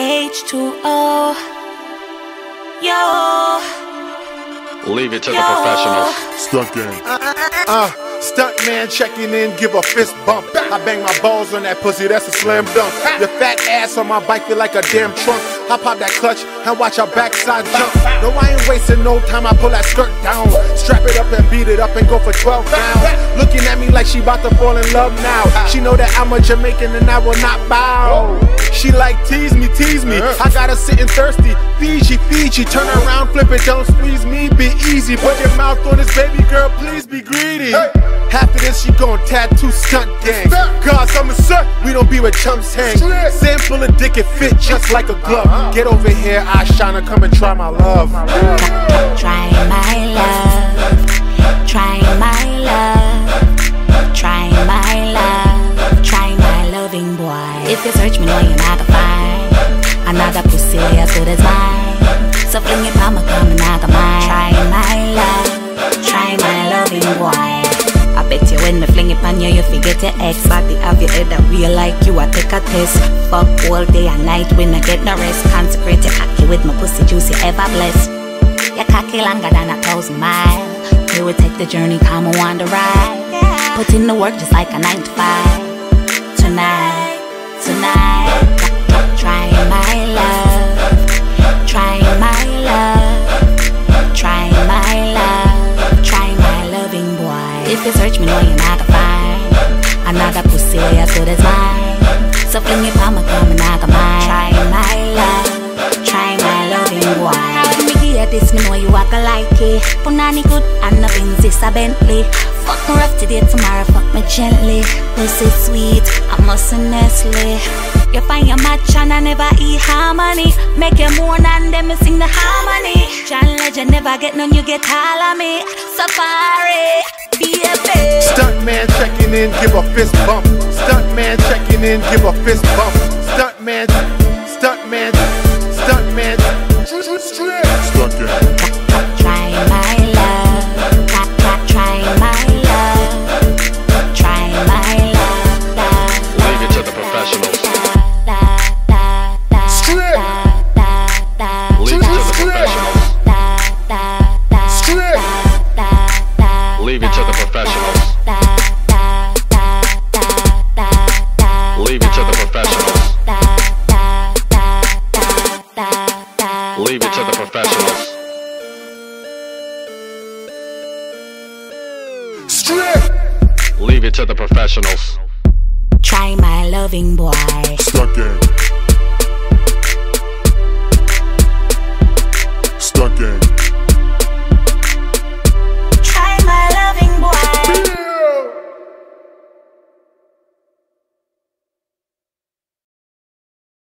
H2O. Yo. Leave it to the professionals. Stunt gang. Stunt man checking in, give a fist bump. I bang my balls on that pussy, that's a slam dunk. Your fat ass on my bike feel like a damn trunk. I pop that clutch and watch her backside jump. No, I ain't wasting no time, I pull that skirt down. Strap it up and beat it up and go for 12 rounds. Looking at me like she about to fall in love now. She know that I'm a Jamaican and I will not bow. She like tease me, I got her sitting thirsty. Fiji, turn around, flip it, don't squeeze me, be easy. Put your mouth on this baby girl, please be greedy. After this, she gon' tattoo stunt gang. Cause I'm a son, we don't be where chumps hang. Sand full of dick, it fit just like a glove. Get over here, I shiner, come and try my love. Try my love, try my love, try my love, try my loving boy. If you search me, know you're not gonna find another pussy as good as mine. So fling it, mama, come and I got mine. Try my love, try my loving boy. I bet you when me fling it on you, you forget your ex. Body have your head that real like you, I take a test. Fuck all day and night when I get no rest. Consecrate your cocky with my pussy juicy, ever blessed. Your cocky longer than 1,000 miles. We will take the journey, come on the ride. Put in the work just like a 9 to 5. Tonight, try my love, try my love, try my love, try my loving boy. If you search me, know you're not gonna find another pussy as good as mine. So fling it, mama, come and I got mine. Try my love, try my loving boy. How do me hear this? Me know you walk a like it. Punani good and nothing is a Bentley. Fuck me rough today, tomorrow fuck me gently. Pussy sweet, I must Nestle. You find your match and I never eat harmony. Make you moan and then me sing the harmony. John Legend never get none, you get all of me. Safari. Stunt man checking in, give a fist bump. Stunt man checking in, give a fist bump. Stunt man. Stunt gang. Try my love, try my love, try my love. Leave it to the professionals. Leave it to the professionals. Leave it to the professionals. Leave it to the professionals. Leave it to the professionals. Strip. Leave it to the professionals. Try my loving boy.